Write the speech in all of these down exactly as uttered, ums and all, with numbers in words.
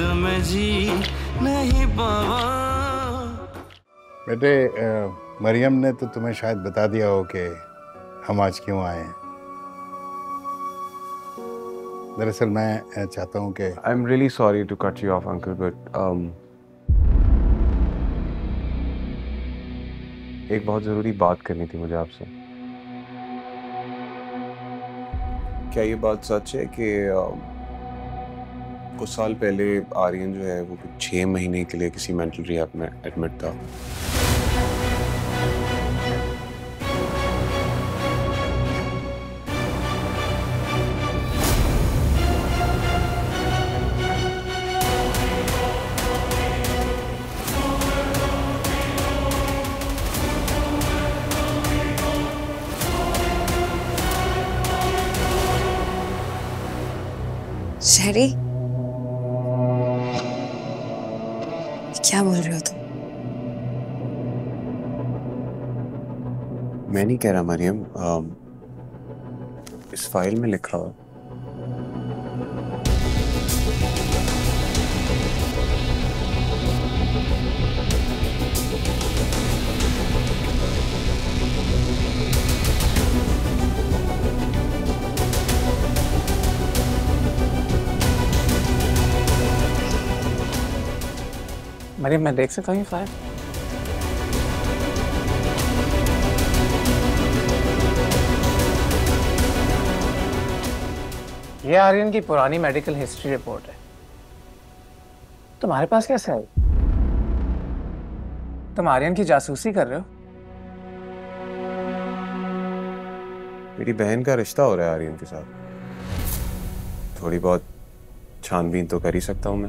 में जी नहीं पावा। बेटे, मरियम ने तो तुम्हें शायद बता दिया हो कि हम आज क्यों आए हैं। दरअसल मैं चाहता हूँ कि I am really sorry to cut you off uncle, but एक बहुत जरूरी बात करनी थी मुझे आपसे। क्या ये बात सच है कि कुछ साल पहले आर्यन जो है वो कुछ छह महीने के लिए किसी मेंटल रिहैब में एडमिट था? शहरी, क्या बोल रहे हो तुम? मैं नहीं कह रहा मरियम, इस फाइल में लिखा हुआ। मरियम, मैं देख सकता हूँ ये फाइल? ये आर्यन की पुरानी मेडिकल हिस्ट्री रिपोर्ट है। तुम्हारे पास कैसे आई? तुम आर्यन की जासूसी कर रहे हो? मेरी बहन का रिश्ता हो रहा है आर्यन के साथ। थोड़ी बहुत छानबीन तो कर ही सकता हूं मैं।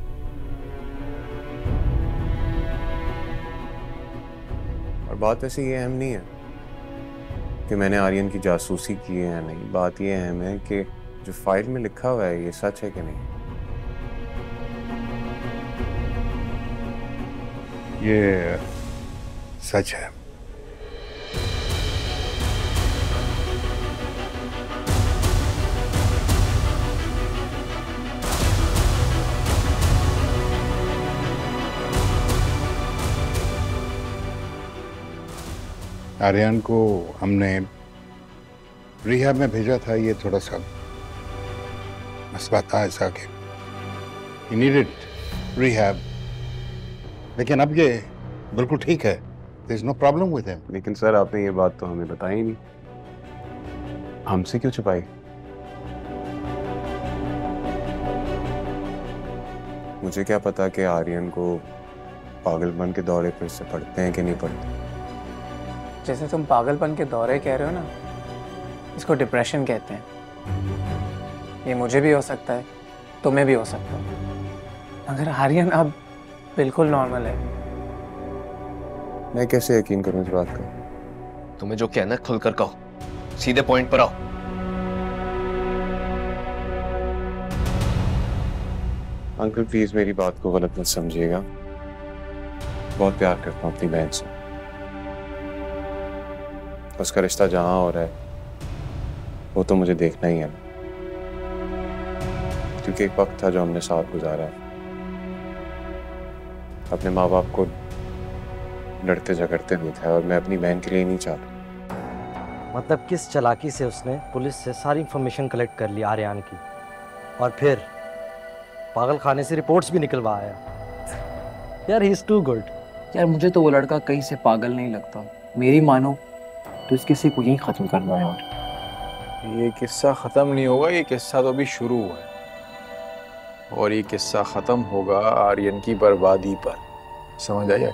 और बात ऐसी ये अहम नहीं है कि मैंने आर्यन की जासूसी की है या नहीं। बात ये अहम है कि जो फाइल में लिखा हुआ है ये सच है कि नहीं। ये सच है। आर्यन को हमने रिहैब में भेजा था। ये थोड़ा सा मसला था ऐसा कि he needed rehab, लेकिन अब ये बिल्कुल ठीक है। There is no problem with him. लेकिन सर, आपने ये बात तो हमें बताई ही नहीं। हमसे क्यों छुपाई? मुझे क्या पता कि आर्यन को पागलपन के दौरे फिर से पड़ते हैं कि नहीं पड़ते। जैसे तुम पागलपन के दौरे कह रहे हो ना, इसको डिप्रेशन कहते हैं। ये मुझे भी हो सकता है, तुम्हें भी हो सकता है, मगर आर्यन अब बिल्कुल नॉर्मल है। मैं कैसे यकीन करूं इस बात का? तुम्हें जो कहना है खुलकर कहो, सीधे पॉइंट पर आओ। अंकल प्लीज मेरी बात को गलत मत समझिएगा। बहुत प्यार करता हूं अपनी बहन से। उसका रिश्ता जहां हो रहा है वो तो मुझे देखना ही है, क्योंकि एक वक्त था जो हमने साथ गुजारा। अपने माँ बाप को लड़ते झगड़ते देखा है और मैं अपनी बहन के लिए नहीं चाहता। मतलब किस चालाकी से उसने पुलिस से सारी इंफॉर्मेशन कलेक्ट कर ली आर्यन की, और फिर पागल खाने से रिपोर्ट्स भी निकलवा आया। यार ही इज टू गुड। यार मुझे तो वो लड़का कहीं से पागल नहीं लगता। मेरी मानो तो इस किस्से को यहीं खत्म करना है। और ये किस्सा खत्म नहीं होगा, ये किस्सा तो अभी शुरू हुआ है और ये किस्सा खत्म होगा आर्यन की बर्बादी पर। समझ आया?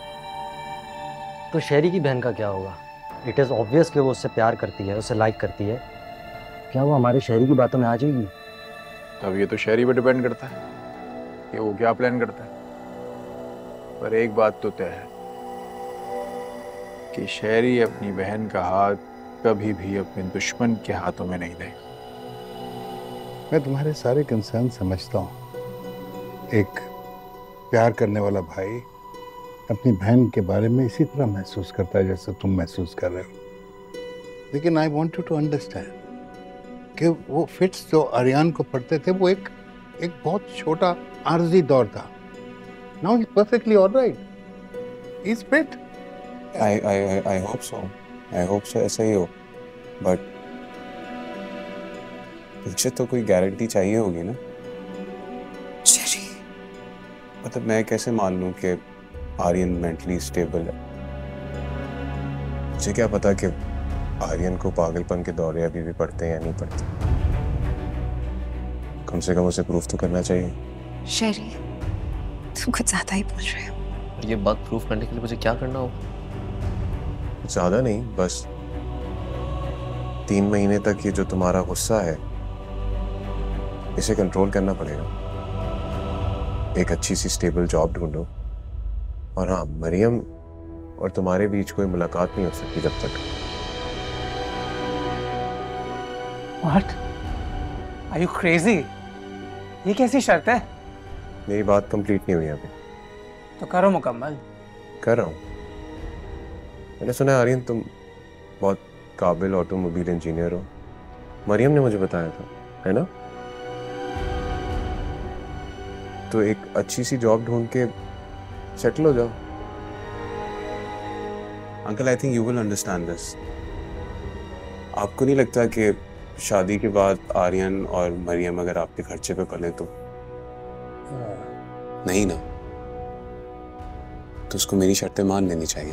तो शहरी की बहन का क्या होगा? इट इज़ ऑब्वियस कि वो उससे प्यार करती है, उसे लाइक करती है। क्या वो हमारे शहरी की बातों में आ जाएगी? अब ये तो शहरी पे डिपेंड करता है कि वो क्या प्लान करता है। पर एक बात तो तय है कि शहरी अपनी बहन का हाथ कभी भी अपने दुश्मन के हाथों में नहीं देगा। मैं तुम्हारे सारे कंसर्न समझता हूँ। एक प्यार करने वाला भाई अपनी बहन के बारे में इसी तरह महसूस करता है जैसे तुम महसूस कर रहे हो। लेकिन I want you to understand कि वो फिट्स जो आर्यन को पड़ते थे वो एक एक बहुत छोटा आर्जी दौर था। Now he perfectly alright, he is fit. I I I hope so, I hope so ऐसा ही हो, बट मुझे तो कोई गारंटी चाहिए होगी ना। शेरी, मतलब मैं कैसे मान लूं कि आर्यन मेंटली स्टेबल है? मुझे क्या पता कि आर्यन को पागलपन के दौरे अभी भी पड़ते हैं या नहीं पड़ते। कम से कम उसे प्रूफ तो करना चाहिए। शेरी, तुम कुछ ज्यादा ही बोल रहे हो। और ये बात प्रूफ करने के लिए मुझे क्या करना होगा? ज्यादा नहीं, बस तीन महीने तक ये जो तुम्हारा गुस्सा है इसे कंट्रोल करना पड़ेगा। एक अच्छी सी स्टेबल जॉब ढूंढो, और हाँ, मरियम और तुम्हारे बीच कोई मुलाकात नहीं हो सकती जब तक। What? Are you crazy? ये कैसी शर्त है? मेरी बात कंप्लीट नहीं हुई अभी। तो करो मुकम्मल। कर रहा हूँ। मैंने सुना है आर्यन तुम बहुत काबिल ऑटोमोबाइल इंजीनियर हो। मरियम ने मुझे बताया था, है ना? तो एक अच्छी सी जॉब ढूंढ के सेटल हो जाओ। Uncle, I think you will understand this. आपको नहीं लगता कि शादी के बाद आर्यन और मरियम अगर आपके खर्चे पे पले तो? नहीं ना? तो उसको मेरी शर्तें मान लेनी चाहिए।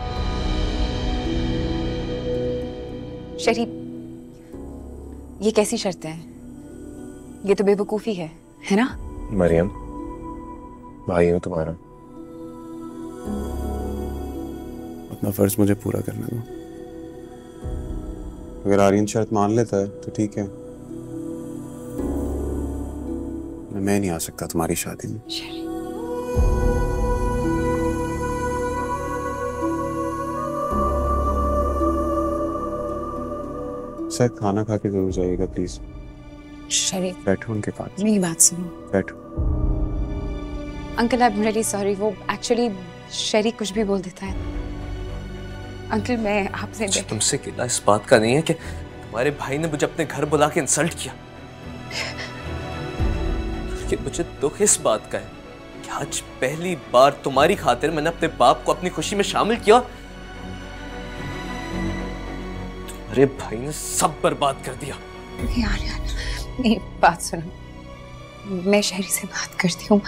शेरी, ये कैसी शर्तें हैं? ये तो बेवकूफी है, है ना? मरियम, भाई हूं तुम्हारा, अपना फर्ज मुझे पूरा करने दो। अगर आर्यन शर्त मान लेता है तो ठीक है, मैं नहीं आ सकता तुम्हारी शादी में। शेरी, सर खाना खा के जरूर जाइएगा प्लीज। शेरी, बैठो उनके पास। मेरी बात सुनो। बैठो। Uncle, I am really sorry. वो एक्चुअली शेरी कुछ भी बोल देता है। अंकल, मैं आपसे मुझे तुमसे गिला इस बात का नहीं है कि तुम्हारे भाई ने मुझे अपने घर बुला के इंसल्ट किया, कि मुझे दुख इस बात का है कि आज पहली बार तुम्हारी खातिर मैंने अपने बाप को अपनी खुशी में शामिल किया। तुम्हारे भाई ने सब बर्बाद कर दिया। यार यार, मेरी बात सुनो। मैं शेरी से बात करती हूँ।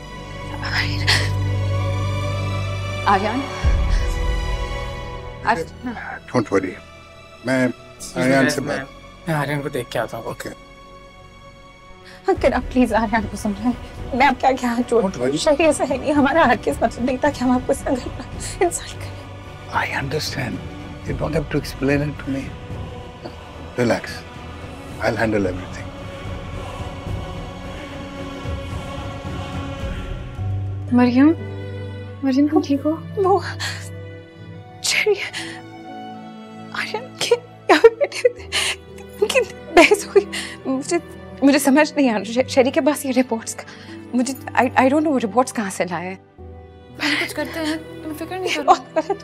आर्यन, डोंट वरी, मैं आर्यन से बात। मैं आर्यन को देख के आता हूँ। ओके। अंकल, आप प्लीज आर्यन को समझाएं। मैं आप क्या क्या जोड़ शेरी ऐसा है नहीं, हमारा हर किस मतलब नहीं था कि हम आपको इसका घर पर इंसल्ट करें। I understand. You don't have to explain it to me. Relax. I'll handle everything. Maryam, Maryam तुम ठीक हो? वो शेरी आर्यन के यहाँ पे बैठे थे, उनकी बहस हुई। मुझे मुझे समझ नहीं आ रहा शेरी के पास ये रिपोर्ट्स का। मुझे आई आई डोंट नो वो रिपोर्ट्स कहाँ से लाए हैं। हम कुछ करते हैं, तुम फिक्र नहीं करो। बहुत गलत।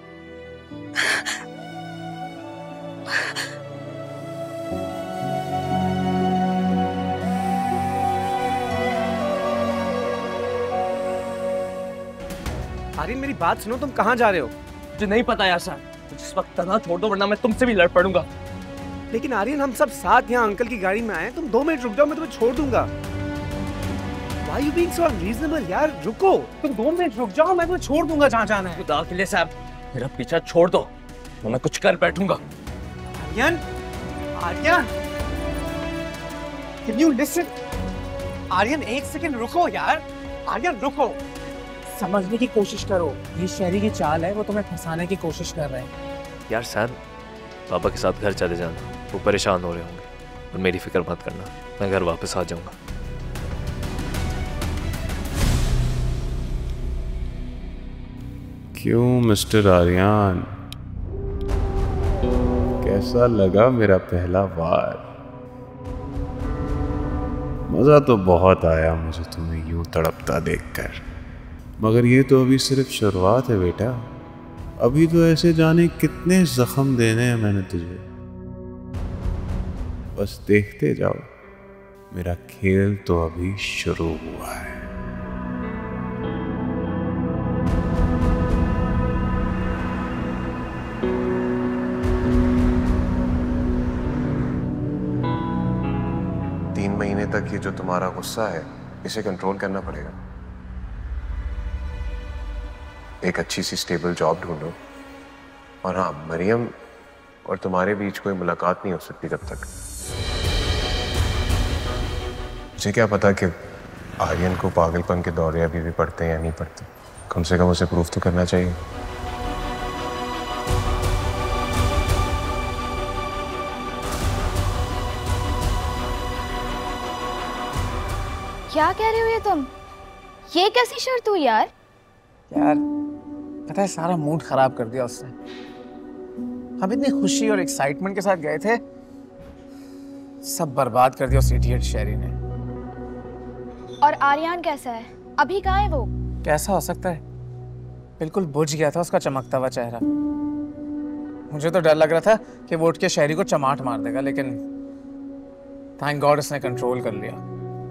आर्यन, मेरी बात सुनो, तुम कहाँ जा रहे हो? मुझे नहीं पता यार सर, जिस वक्त तना छोड़ दो वरना मैं तुमसे भी लड़ पड़ूंगा। लेकिन आर्यन, हम सब साथ यहाँ अंकल की गाड़ी में आए हैं। तुम दो मिनट रुक जाओ, मैं तुम्हें छोड़ दूंगा। Why you being so unreasonable? यार रुको, तुम दो मिनट रुक जाओ, मैं तुम्हें छोड़ दूंगा जहाँ जाना है। खुदा के लिए साहब, मेरा पीछा छोड़ दो, मैं कुछ कर बैठूंगा। Aryan, Aryan, Can you listen? Aryan, एक सेकंड रुको यार। आर्यन रुको, समझने की कोशिश करो। ये शेरी की चाल है, वो तुम्हें फंसाने की कोशिश कर रहे हैं। यार सर, पापा के साथ घर चले जाना, वो परेशान हो रहे होंगे, और मेरी फिक्र मत करना, मैं घर वापस आ जाऊंगा। क्यों मिस्टर आर्यन, कैसा लगा मेरा पहला वार? मजा तो बहुत आया मुझे तुम्हें यूं तड़पता देखकर, मगर ये तो अभी सिर्फ शुरुआत है बेटा। अभी तो ऐसे जाने कितने जख्म देने हैं मैंने तुझे, बस देखते जाओ। मेरा खेल तो अभी शुरू हुआ है। तीन महीने तक ये जो तुम्हारा गुस्सा है इसे कंट्रोल करना पड़ेगा। एक अच्छी सी स्टेबल जॉब ढूंढो, और हाँ, मरियम और तुम्हारे बीच कोई मुलाकात नहीं हो सकती जब तक। मुझे क्या पता कि आर्यन को पागलपन के दौरे अभी भी पड़ते हैं या नहीं पड़ते। कम से कम उसे प्रूफ तो करना चाहिए। क्या कह रहे हो ये तुम? ये कैसी शर्त हुई यार? यार पता है, सारा मूड खराब कर दिया उसने। हम इतनी खुशी और एक्साइटमेंट के साथ गए थे, सब बर्बाद कर दिया उस इडियट शेरी ने। और आर्यन कैसा है? अभी कहाँ है वो? कैसा हो सकता है? बिल्कुल बुझ गया था उसका चमकता हुआ चेहरा। मुझे तो डर लग रहा था कि वो उठ के शेरी को चमाट मार देगा, लेकिन थैंक गॉड उसने कंट्रोल कर लिया।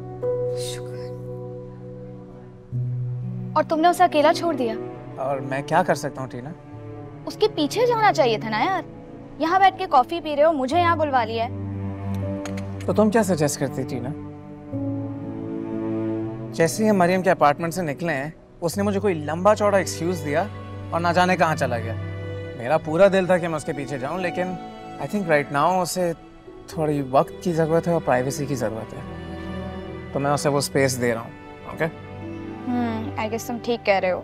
और तुमने उसे अकेला छोड़ दिया? और मैं क्या कर सकता हूँ टीना? उसके पीछे जाना चाहिए था ना यार। यहाँ बैठ के कॉफी पी रहे हो, मुझे यहाँ बुलवा लिया है। तो तुम क्या सजेस्ट करती टीना? जैसे ही हम मरियम के अपार्टमेंट से निकले हैं, उसने मुझे कोई लंबा चौड़ा एक्सक्यूज दिया और ना जाने कहाँ चला गया। मेरा पूरा दिल था कि मैं उसके पीछे जाऊं, लेकिन आई थिंक राइट नाउ उसे थोड़ी वक्त की ज़रूरत है और प्राइवेसी की ज़रूरत है, तो मैं उसे वो स्पेस दे रहा हूँ। ओके? हम्म, आई गेस तुम ठीक कह रहे हो।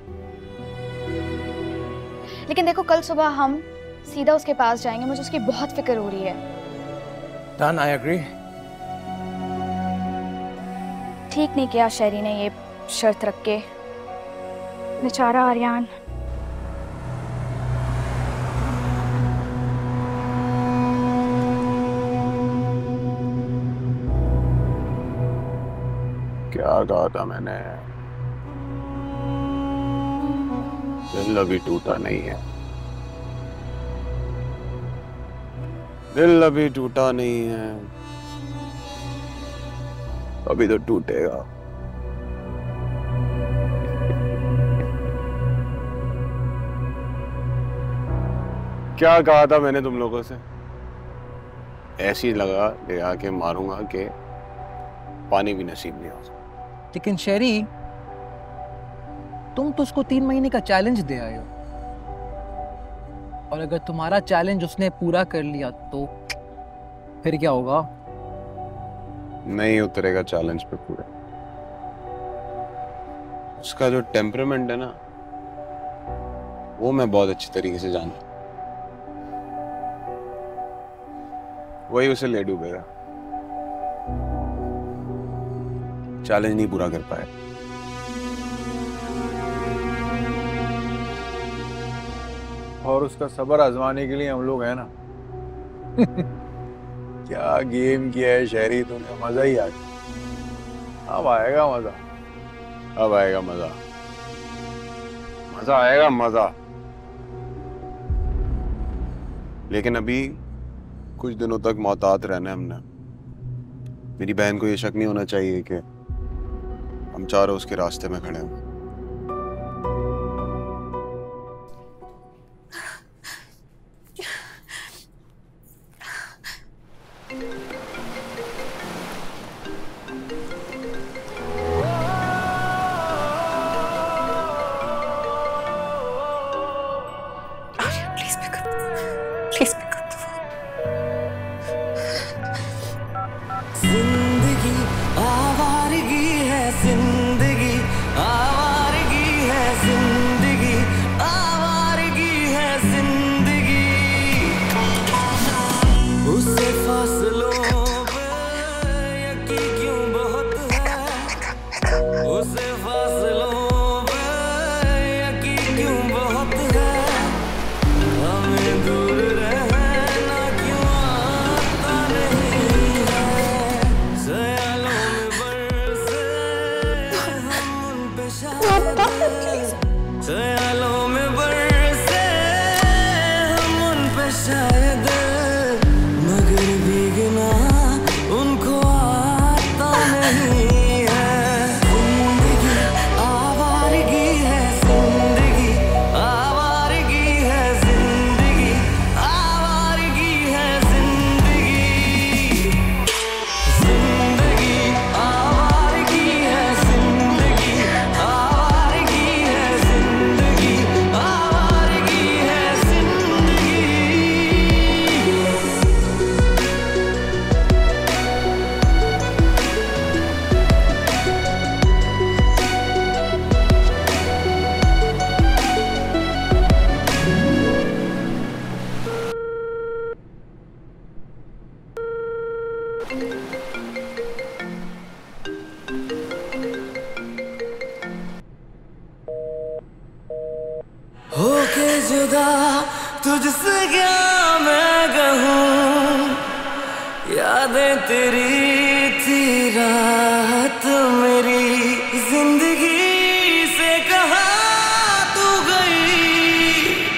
लेकिन देखो, कल सुबह हम सीधा उसके पास जाएंगे, मुझे उसकी बहुत फिक्र हो रही है। Done, I agree. ठीक नहीं किया शेरी ने ये शर्त रख के। बेचारा आर्यन। क्या कहा था मैंने? दिल अभी टूटा नहीं है। दिल अभी टूटा नहीं है, अभी तो टूटेगा। क्या कहा था मैंने तुम लोगों से? ऐसी लगा ले आके मारूंगा कि पानी भी नसीब नहीं हो। लेकिन शेरी, तुम तो उसको तीन महीने का चैलेंज दे आए हो, और अगर तुम्हारा चैलेंज उसने पूरा कर लिया तो फिर क्या होगा? नहीं उतरेगा चैलेंज पे पूरा। उसका जो टेम्परामेंट है ना, वो मैं बहुत अच्छी तरीके से जानता। वही उसे ले डूबेगा। चैलेंज नहीं पूरा कर पाए। और उसका सब्र आजमाने के लिए हम लोग हैं ना। क्या गेम किया है शेरी तूने, मजा ही आ गया। अब आएगा मजा, अब आएगा मजा, मजा आएगा मजा। लेकिन अभी कुछ दिनों तक मोहतात रहना है हमने। मेरी बहन को ये शक नहीं होना चाहिए कि हम चारों उसके रास्ते में खड़े हैं। जिंदगी आवारगी है, जिंदगी आवारगी है, जिंदगी आवारगी है, जिंदगी उससे फासलों पे यकीन क्यों बहुत है, उससे फासलों पे यकीन क्यों बहुत है, हमें दूर रहना क्यों आता नहीं है, ख्यालों में बरसे हम उन पे शायद, ख्यालों में बरसे हम उन पे शायद, मगर भीगना उनको खुदा तुझसे क्या मैं कहूँ, यादें तेरी थी रात मेरी, जिंदगी से कहाँ तू गई,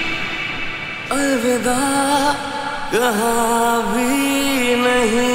अलविदा कहाँ भी नहीं।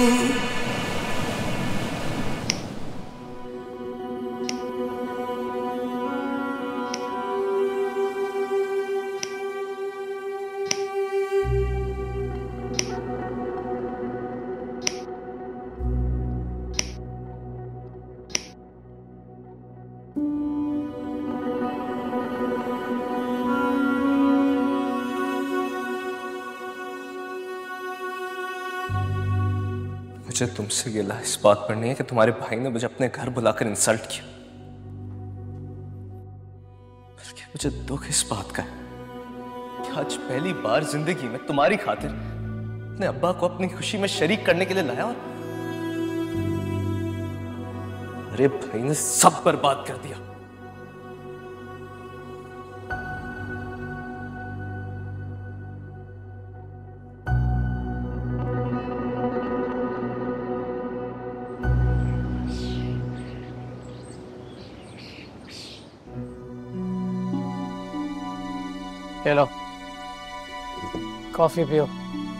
मुझे तुमसे गिला इस बात पर नहीं है कि तुम्हारे भाई ने मुझे अपने घर बुलाकर इंसल्ट किया, बल्कि मुझे दुख इस बात का है कि आज पहली बार जिंदगी में तुम्हारी खातिर अपने अब्बा को अपनी खुशी में शरीक करने के लिए लाया और मेरे भाई ने सब बर्बाद कर दिया। ये लो कॉफी पियो।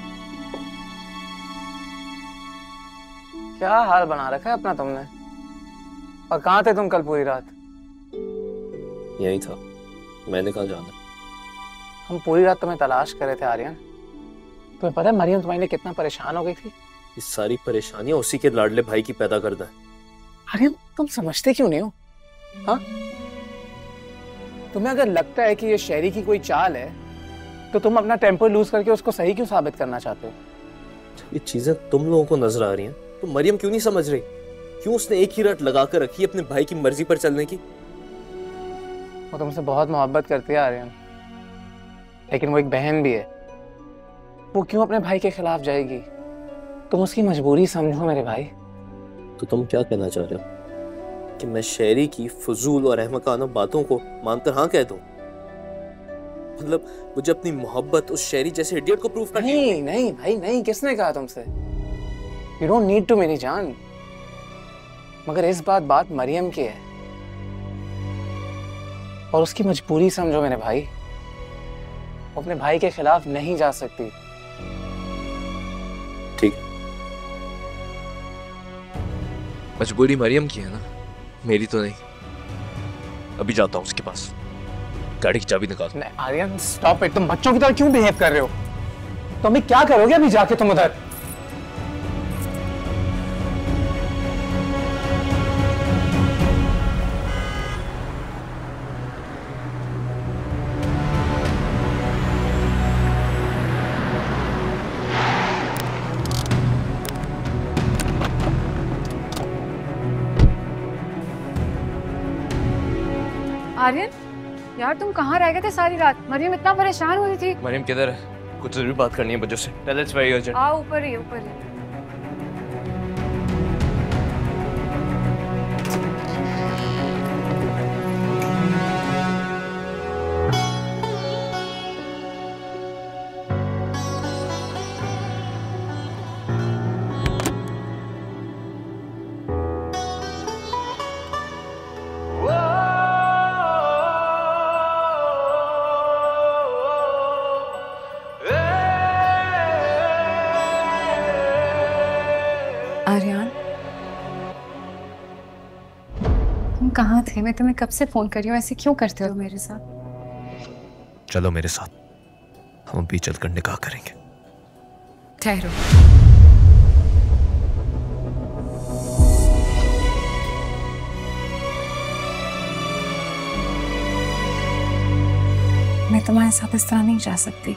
क्या हाल बना रखा है अपना तुमने, और कहाँ थे तुम कल पूरी रात? यही था, मैंने कहा जाना। हम पूरी रात तुम्हें तलाश कर रहे थे आर्यन। तुम्हें पता है मरियम तुम्हारे लिए कितना परेशान हो गई थी? ये सारी परेशानियां उसी के लाडले भाई की पैदा करता है। आर्यन तुम समझते क्यों नहीं हो? हाँ, तुम्हें अगर लगता है कि ये शहरी की कोई चाल है तो तुम अपना टेम्पर लूज करके उसको सही क्यों साबित करना चाहते हो? ये चीजें तुम लोगों को नजर आ रही हैं तो मरियम क्यों नहीं समझ रही? क्यों उसने एक ही रट लगा कर रखी अपने भाई की मर्जी पर चलने की? वो तुमसे बहुत मोहब्बत करती है आर्यन, लेकिन वो एक बहन भी है। वो क्यों अपने भाई के खिलाफ जाएगी? तुम उसकी मजबूरी समझो मेरे भाई। तो तुम क्या कहना चाह रहे हो कि मैं शहरी की फजूल और अहमकाना बातों को मानकर हाँ कह दूं? मतलब मुझे अपनी मोहब्बत उस शहरी जैसे इडियट को प्रूफ करनी? नहीं नहीं भाई नहीं, किसने कहा तुमसे? यू डोंट नीड टू मेरी जान। मगर इस बात बात मरियम की है और उसकी मजबूरी समझो मेरे भाई। वो अपने भाई के खिलाफ नहीं जा सकती। ठीक, मजबूरी मरियम की है ना, मेरी तो नहीं। अभी जाता हूँ उसके पास, गाड़ी की चाबी निकाल। नहीं आर्यन स्टॉप इट, तुम बच्चों की तरह क्यों बिहेव कर रहे हो? तो अभी क्या करोगे अभी जाके तुम उधर? आर्यन यार तुम कहाँ रह गए थे सारी रात? मरियम इतना परेशान हो रही थी। मरियम किधर है? कुछ जरूरी बात करनी है बच्चों से। Tell it's very urgent. आ ऊपर ही ऊपर ही। आर्यन तुम कहाँ थे? मैं तुम्हें कब से फोन कर रही हूँ, ऐसे क्यों करते हो मेरे साथ? चलो मेरे साथ, हम भी चलकर निकाह करेंगे। ठहरो, मैं तुम्हारे साथ इस तरह नहीं जा सकती।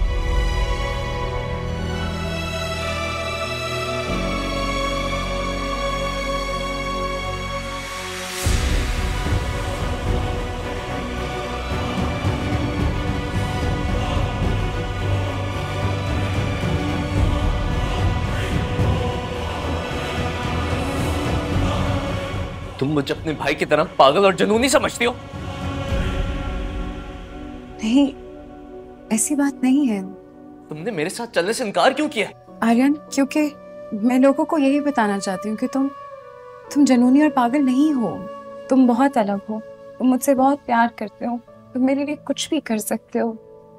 तुम मुझे अपने भाई की तरह पागल और जुनूनी समझती हो? नहीं, ऐसी बात नहीं है। तुमने मेरे साथ चलने से इनकार क्यों किया? आर्यन, क्योंकि मैं लोगों को यही बताना चाहती हूँ कि तुम तुम जनूनी और पागल नहीं हो। तुम बहुत अलग हो। तुम मुझसे बहुत प्यार करते हो। तुम मेरे लिए कुछ भी कर सकते हो।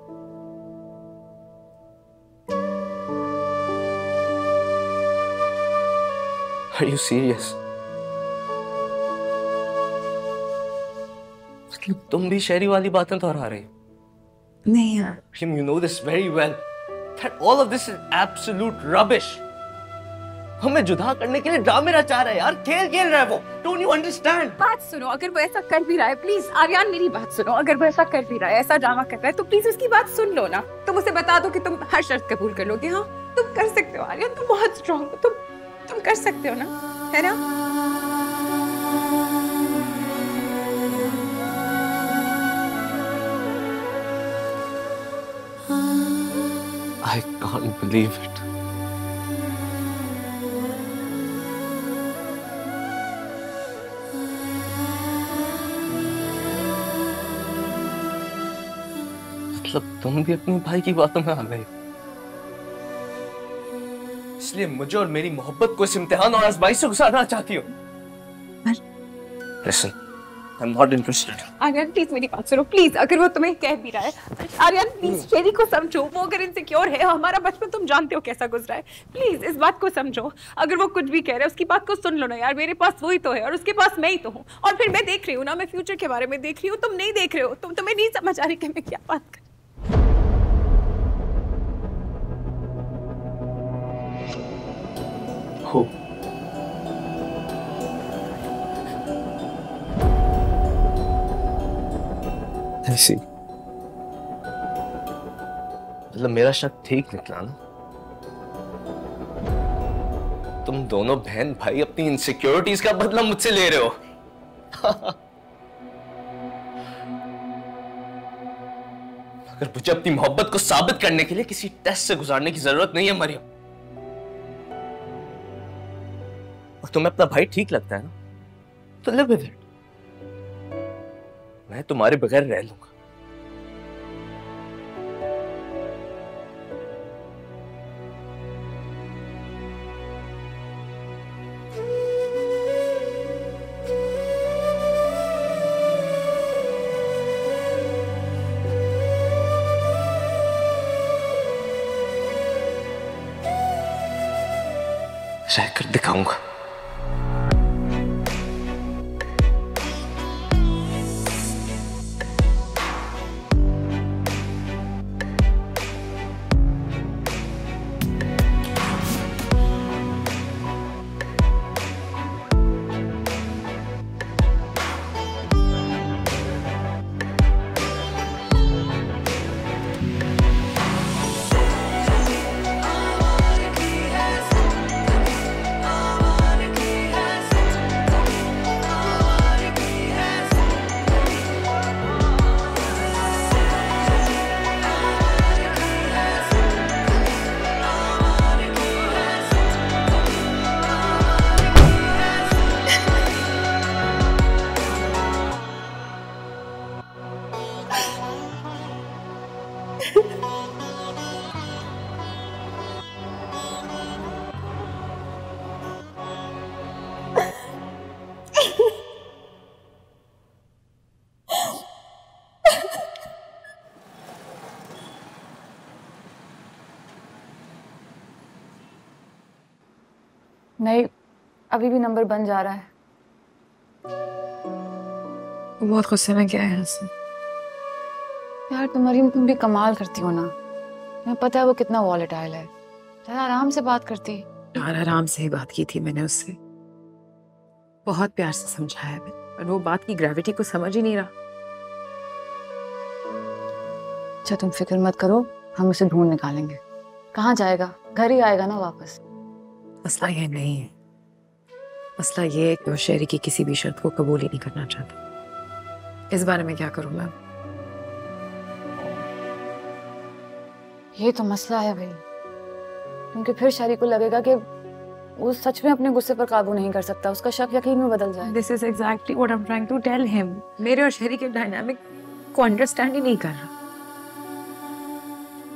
Are you serious? मतलब तुम भी शहरी वाली बातें दोहरा रही हो? नहीं यार। You know this very well that all of this is absolute rubbish. हमें जुदा करने के लिए ड्रामे रचा रहा है यार, खेल खेल रहा है वो। Don't you understand? बात सुनो, अगर वो ऐसा कर भी रहा है, प्लीज आर्यन मेरी बात सुनो, अगर वो ऐसा कर भी रहा है, ऐसा ड्रामा कर रहा है, तो प्लीज उसकी बात सुन लो ना। तुम उसे बता दो कि तुम हर शर्त कबूल कर लोगे। हाँ, तुम कर सकते हो आर्यन, तुम बहुत स्ट्रांग हो, तुम तुम कर सकते हो ना, है ना? I can't believe it. मतलब तुम भी अपने भाई की बातों में आ गए, इसलिए मुझे और मेरी मोहब्बत को इस इम्तिहान और आजमाई से गुजारना चाहती हो? Listen, I'm not interested. Aryan please मेरी बात सुनो, प्लीज। अगर वो तुम्हें कह भी रहा है, आर्यन प्लीज शेरी को समझो। वो अगर इनसिक्योर है, हमारा बचपन तुम जानते हो कैसा गुजरा है, प्लीज इस बात को समझो। अगर वो कुछ भी कह रहा है, उसकी बात को सुन लो ना यार। मेरे पास वही तो है और उसके पास मैं ही तो हूँ। और फिर मैं देख रही हूँ ना, मैं फ्यूचर के बारे में देख रही हूँ, तुम नहीं देख रहे हो। तुम तुम्हें नहीं समझ आ रही कि मैं क्या बात कर। हो ऐसी मतलब मेरा शक ठीक निकला ना? तुम दोनों बहन भाई अपनी इनसिक्योरिटीज का बदला मुझसे ले रहे हो। मगर मुझे अपनी मोहब्बत को साबित करने के लिए किसी टेस्ट से गुजारने की जरूरत नहीं है मरियम। और तुम्हें अपना भाई ठीक लगता है ना, तो लिव विद इट। मैं तुम्हारे बगैर रह लूंगा। रहकर दिखाऊंगा। नहीं, अभी भी नंबर बन जा रहा है। बहुत गुस्से में गया है यहाँ से। यार तुम मरीम, तुम भी कमाल करती हो ना। मैं पता है वो कितना वॉलेटाइल है। यार आराम से बात करती। यार आराम से ही बात की थी मैंने उससे, बहुत प्यार से समझाया मैंने, और वो बात की ग्रेविटी को समझ ही नहीं रहा। अच्छा तुम फिक्र मत करो, हम उसे ढूंढ निकालेंगे। कहाँ जाएगा? घर ही आएगा ना वापस। मसला ये नहीं है, मसला ये है कि वो शेरी की किसी भी शर्त को कबूल ही नहीं करना चाहता। इस बारे में क्या करूं मैं? ये तो मसला है भाई, क्योंकि फिर शेरी को लगेगा कि वो सच में अपने गुस्से पर काबू नहीं कर सकता, उसका शक यकीन में बदल जाए। This is exactly what I am trying to tell him. मेरे और शेरी के डायनामिक को अंडरस्टैंड ही नहीं कर रहा।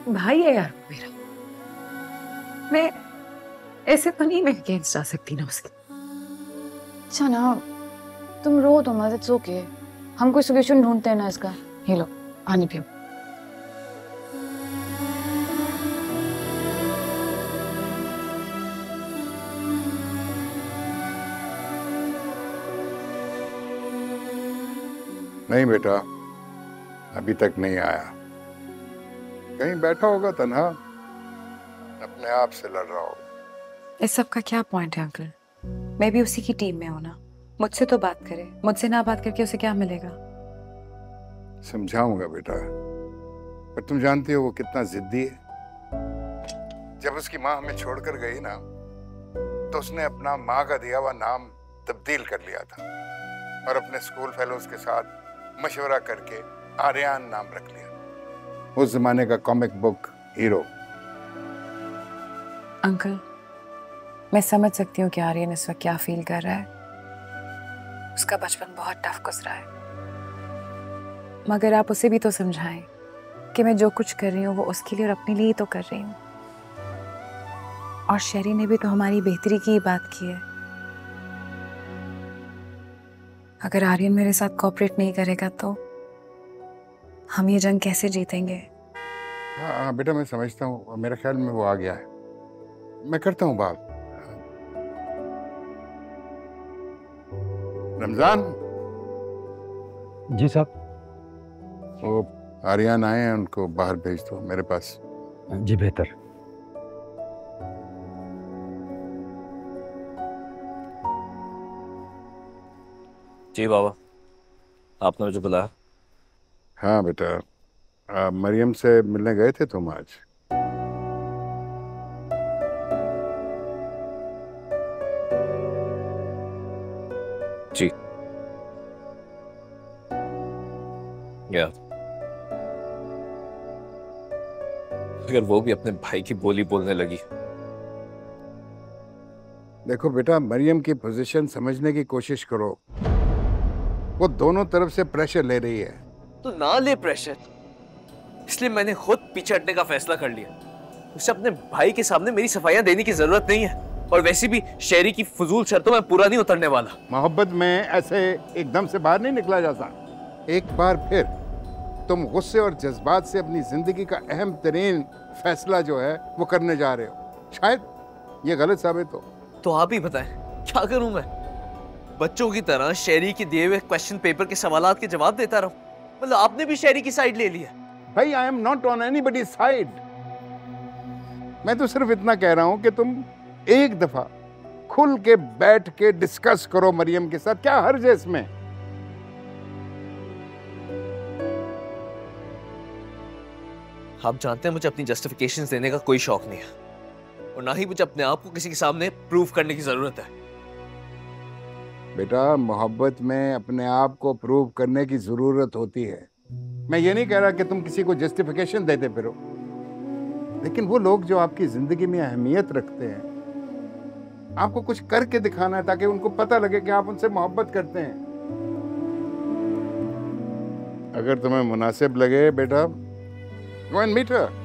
भाई है यार मेरा, मैं ऐसे तो नहीं मैं अगेंस्ट जा सकती ना उसके। अच्छा ना, तुम रो तो मत, इट्स ओके, हम कोई सोल्यूशन ढूंढते हैं ना इसका। ये लो पानी पियो। नहीं बेटा, अभी तक नहीं आया। कहीं बैठा होगा तन्हा, अपने आप से लड़ रहा होगा। इस सब का क्या पॉइंट है अंकल? मैं भी उसी की टीम में हूं ना। मुझसे तो बात करे, मुझसे ना बात करके उसे क्या मिलेगा? समझाऊंगा बेटा, पर तुम जानती हो वो कितना जिद्दी है। जब उसकी माँ हमें छोड़कर गई ना, तो उसने अपना माँ का दिया हुआ नाम तब्दील कर लिया था और अपने स्कूल फेलोज के साथ मशवरा करके आर्यन नाम रख लिया। उस जमाने का कॉमिक बुक हीरो। अंकल, मैं समझ सकती हूँ कि आर्यन इस वक्त क्या फील कर रहा है। उसका बचपन बहुत टफ गुजरा है, मगर आप उसे भी तो समझाएं कि मैं जो कुछ कर रही हूँ वो उसके लिए और अपने लिए ही तो कर रही हूँ। और शेरी ने भी तो हमारी बेहतरी की ही बात की है। अगर आर्यन मेरे साथ कोऑपरेट नहीं करेगा तो हम ये जंग कैसे जीतेंगे? हाँ हाँ बेटा, मैं समझता हूँ। मेरे ख्याल में वो आ गया है, मैं करता हूँ बात। रमजान जी साहब। वो आर्यन आए हैं, उनको बाहर भेज दो मेरे पास। जी बेहतर। जी बाबा, आपने मुझे बुलाया? हाँ बेटा, आ, मरियम से मिलने गए थे तुम आज? जी। या अगर वो भी अपने भाई की बोली बोलने लगी। देखो बेटा, मरियम की पोजीशन समझने की कोशिश करो। वो दोनों तरफ से प्रेशर ले रही है। तो ना ले प्रेशर, इसलिए मैंने खुद पीछे हटने का फैसला कर लिया। उसे अपने भाई के सामने मेरी सफाइयां देने की जरूरत नहीं है, और वैसे भी शेरी की फजूल शर्तों में पूरा नहीं उतरने वाला। मोहब्बत में ऐसे एकदम से बाहर नहीं निकला जाता। एक बार फिर तुम गुस्से और जज्बात से अपनी जिंदगी का अहम तरीन फैसला जो है वो करने जा रहे हो। शायद ये गलत साबित हो। तो आप ही बताएं, क्या करूं मैं? बच्चों की तरह शेरी के दिए हुए क्वेश्चन पेपर के सवालात के जवाब देता रहूं? मतलब आपने भी शेरी की साइड ले लिया? भाई, I am not on anybody's side. मैं तो सिर्फ इतना कह रहा हूं कि तुम एक दफा खुल के बैठ के डिस्कस करो मरियम के साथ। क्या हर्ज है इसमें? आप जानते हैं मुझे अपनी जस्टिफिकेशंस देने का कोई शौक नहीं है, और ना ही मुझे अपने आप को किसी के सामने प्रूव करने की जरूरत है। बेटा, मोहब्बत में अपने आप को प्रूव करने की जरूरत होती है। मैं ये नहीं कह रहा कि तुम किसी को जस्टिफिकेशन देते फिरो, लेकिन वो लोग जो आपकी जिंदगी में अहमियत रखते हैं, आपको कुछ करके दिखाना है ताकि उनको पता लगे कि आप उनसे मोहब्बत करते हैं। अगर तुम्हें मुनासिब लगे बेटा, गो एंड मीट हर।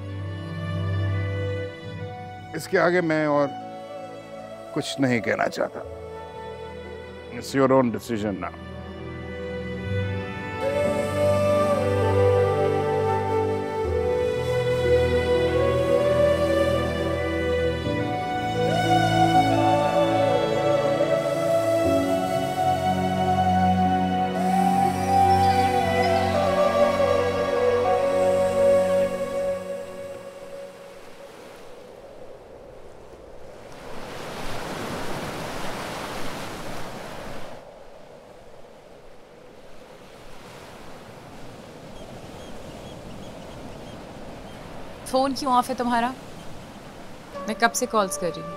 इसके आगे मैं और कुछ नहीं कहना चाहता। It's your own decision now. Phone क्यों ऑफ है तुम्हारा? मैं कब से कॉल्स कर रही हूँ।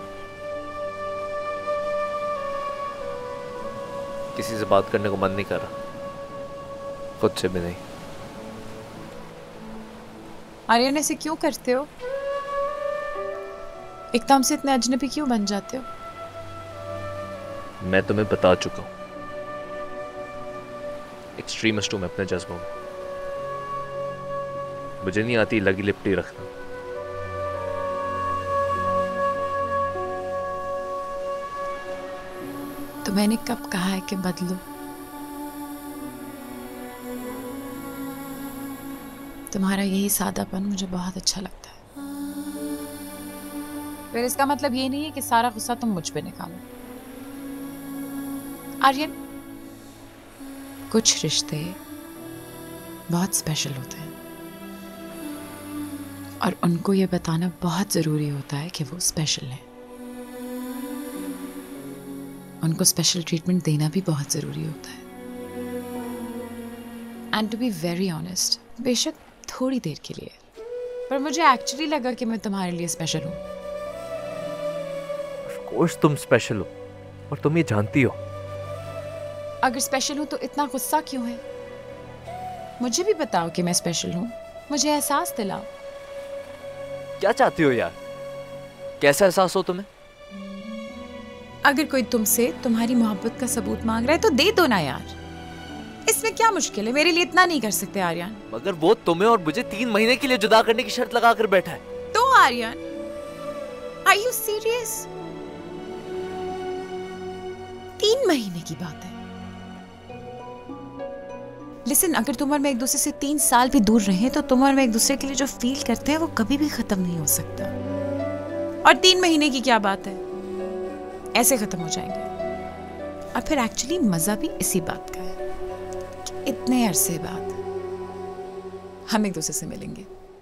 किसी से बात करने को मन नहीं कर रहा, खुद से भी नहीं। आर्यन, ऐसे क्यों करते हो? एकदम से इतने अजनबी क्यों बन जाते हो? मैं तुम्हें बता चुका हूं, एक्सट्रीमिस्ट हूं मैं अपने जज्बों में। मुझे नहीं आती लगी लिपटी रखना। मैंने कब कहा है कि बदलो? तुम्हारा यही सादापन मुझे बहुत अच्छा लगता है। फिर इसका मतलब ये नहीं है कि सारा गुस्सा तुम मुझ पे निकालो। आर्यन, कुछ रिश्ते बहुत स्पेशल होते हैं और उनको ये बताना बहुत जरूरी होता है कि वो स्पेशल है। उनको स्पेशल ट्रीटमेंट देना भी बहुत जरूरी होता है। And to be very honest, बेशक थोड़ी देर के लिए, पर मुझे एक्चुअली लगा कि मैं तुम्हारे लिए स्पेशल हूँ। ऑफ कोर्स तुम स्पेशल हो और तुम ये जानती हो। अगर स्पेशल हूँ तो इतना गुस्सा क्यों है? मुझे भी बताओ कि मैं स्पेशल हूँ, मुझे एहसास दिलाओ। क्या चाहती हो यार? कैसा एहसास हो तुम्हें? अगर कोई तुमसे तुम्हारी मोहब्बत का सबूत मांग रहा है तो दे दो ना यार, इसमें क्या मुश्किल है? मेरे लिए इतना नहीं कर सकते आर्यन? मगर वो तुम्हें और मुझे तीन महीने के लिए जुदा करने की शर्त लगा कर बैठा है। तो आर्यन, आर यू सीरियस? तीन महीने की बात है। लिसन, अगर तुम और मैं एक दूसरे से तीन साल भी दूर रहे तो तुम और मैं एक दूसरे के लिए जो फील करते हैं वो कभी भी खत्म नहीं हो सकता। और तीन महीने की क्या बात है, ऐसे खत्म हो जाएंगे। और फिर एक्चुअली मजा भी इसी बात का है कि इतने अरसे बाद हम एक दूसरे से मिलेंगे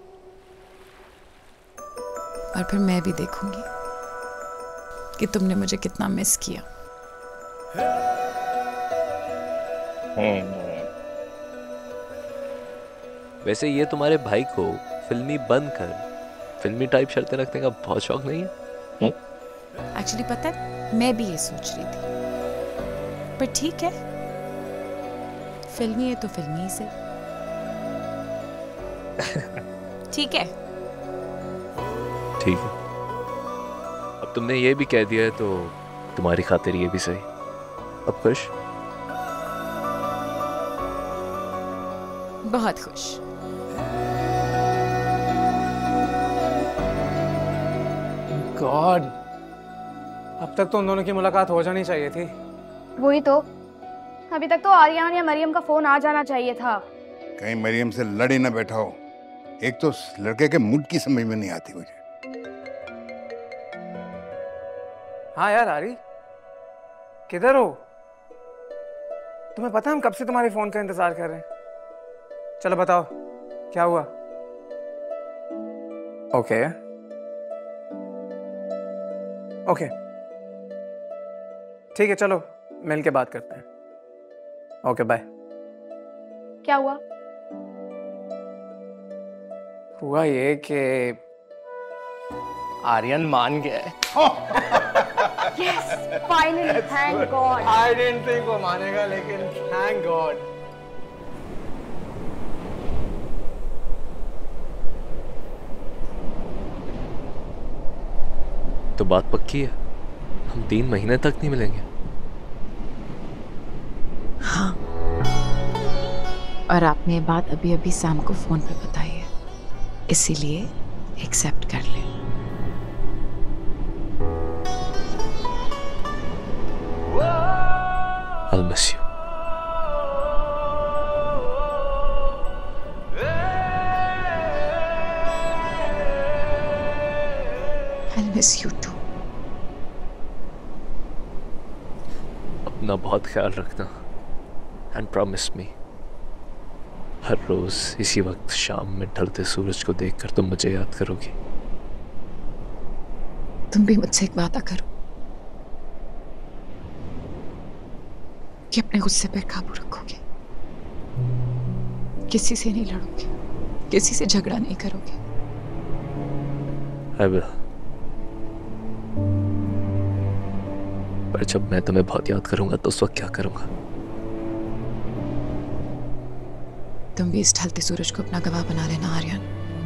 और फिर मैं भी देखूंगी कि तुमने मुझे कितना मिस किया। वैसे ये तुम्हारे भाई को फिल्मी बंद कर फिल्मी टाइप शर्तें रखने का बहुत शौक नहीं है? एक्चुअली पता है, मैं भी ये सोच रही थी, पर ठीक है, फिल्मी है तो फिल्मी ही से। ठीक है ठीक है, अब तुमने ये भी कह दिया है तो तुम्हारी खातिर ये भी सही। अब खुश? बहुत खुश। गॉड, अब तक तो उन दोनों की मुलाकात हो जानी चाहिए थी। वही तो, अभी तक तो आर्यन या मरियम का फोन आ जाना चाहिए था। कहीं मरियम से लड़ी ना बैठा हो। एक तो लड़के के मूड की समझ में नहीं आती मुझे। हाँ यार आरी, किधर हो? तुम्हें पता है हम कब से तुम्हारे फोन का इंतजार कर रहे हैं। चलो बताओ क्या हुआ? ओके ओके ठीक है, चलो मिल के बात करते हैं। Okay bye. क्या हुआ? हुआ ये कि आर्यन मान गया है। Yes, finally, thank God. I didn't think वो मानेगा, लेकिन thank God. तो बात पक्की है, हम तीन महीने तक नहीं मिलेंगे। हाँ, और आपने ये बात अभी अभी सैम को फोन पे बताई है, इसीलिए एक्सेप्ट कर ले। I'll miss you. I'll miss you too. अपना बहुत ख्याल रखना and promise me, हर रोज इसी वक्त शाम में ढलते सूरज को देखकर तुम मुझे याद करोगी। तुम भी मुझसे एक वादा करो कि अपने गुस्से पर काबू रखोगे, किसी से नहीं लड़ोगे, किसी से झगड़ा नहीं करोगे। I will. पर जब मैं तुम्हें बहुत याद करूंगा तो उस वक्त क्या करूंगा? तुम भी इस ढलते सूरज को अपना गवाह बना लेना आर्यन।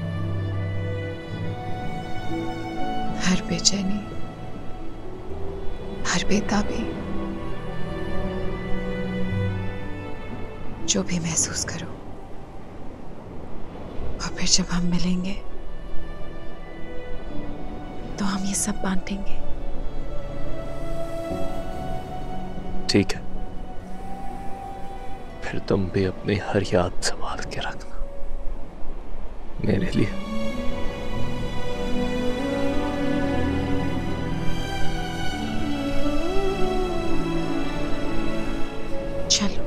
हर बेचैनी, हर बेताबी, जो भी महसूस करो, और फिर जब हम मिलेंगे तो हम ये सब बांटेंगे। ठीक है, फिर तुम भी अपनी हर याद संभाल के रखना मेरे लिए। चलो।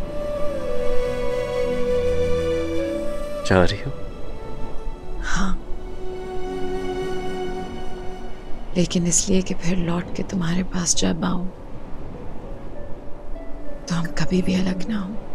जा रही हो? हाँ, लेकिन इसलिए कि फिर लौट के तुम्हारे पास जब आऊं तो हम कभी भी अलग ना हो।